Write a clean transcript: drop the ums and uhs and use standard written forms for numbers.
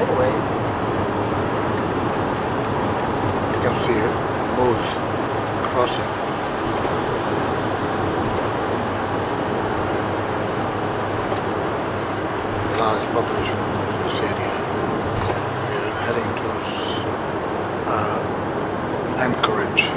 anyway. You can see it moves crossing. Large population of moves in this area. We are heading towards Anchorage.